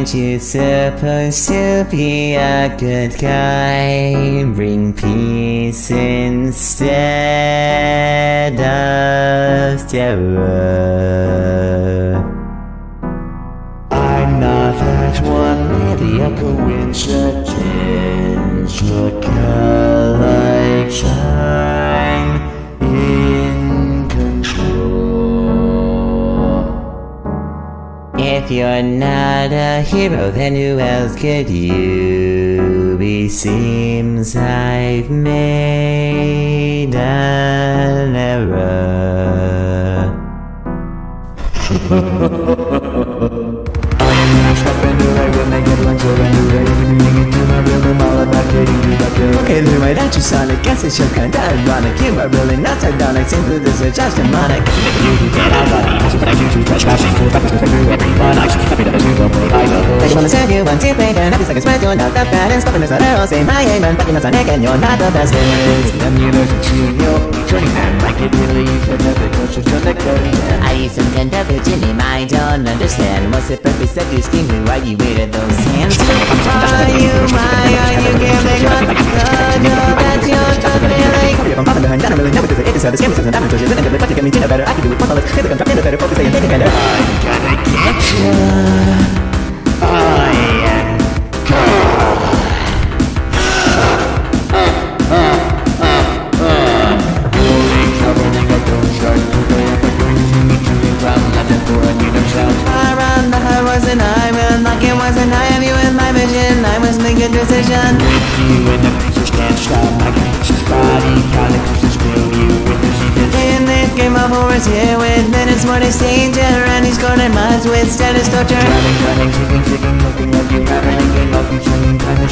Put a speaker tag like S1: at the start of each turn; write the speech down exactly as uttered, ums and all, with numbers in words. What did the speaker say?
S1: Aren't you supposed to be a good guy? Bring peace instead of terror.
S2: I'm not that one, maybe a coincidence. Look like I'm in control.
S1: If you're not a hero, then who else could you be? Seems I've made an error. Okay, through my natural sonic, guess it's your kind of ironic. You are really not sardonic, seems that this is just demonic. You can get out of it, but I do too much bashing to the practice with everyone. I should happy that I do go play idol. I just wanna send you one tip, and happy seconds spread, you're not the baddest. Stopping this arrow, say my aim, and fucking us on neck, and you're not the best.
S2: I'm you know to you, turning hand like it really is another culture to the curtain.
S1: I used some kind of Virginia, I don't understand. What's the purpose of you scheming? Why you waited those hands? Are you my, are you giving up? No, that's your feeling. I'm popping behind, I don't really know because it is how the scam is and I'm just living in the but you get me to know better. I can do it one less. Feel like I'm dropping the better focus and take it better.
S2: I'm gonna get you. I am
S1: and I will like it wasn't I have you in my vision. I must make a decision.
S2: With you and the pieces can't stop my conscious body. Kinda close to screw you with the secrets.
S1: In this game of horrors here with minutes more to danger, and he's cornered minds with status torture.
S2: Running, running, kicking, kicking, looking like you have anything up you singing, kinda